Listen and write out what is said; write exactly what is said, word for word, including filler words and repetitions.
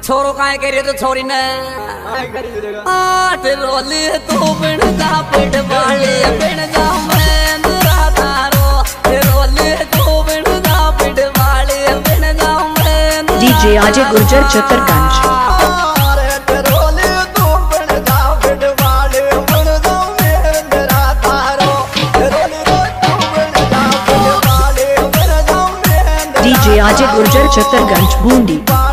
छोरो काहे करियो तो छोरी ने आठ रोली तू बिन जा पेट वाले बिन जा मैं दुरा तारो रोली तू बिन जा पेट वाले बिन जा मैं डीजे अजय गुर्जर चतरगंज। डीजे अजय गुर्जर चतरगंज बूंदी।